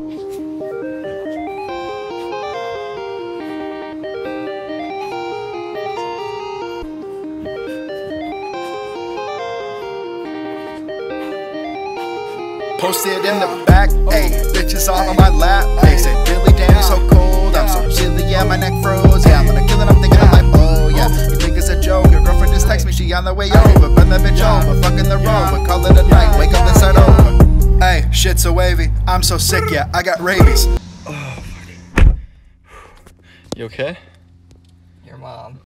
Posted in the back, ayy, bitches all on my lap. They said, Billy, damn, you so cold. I'm so chilly, yeah, my neck froze. Yeah, I'm gonna kill it, I'm thinking I'm like, oh, yeah. You think it's a joke? Your girlfriend just text me, she on the way over. Bend that bitch over, fucking the road, but call it a night, wake up and start over. Ayy, shit so wavy, I'm so sick, yeah, I got rabies. You okay? Your mom.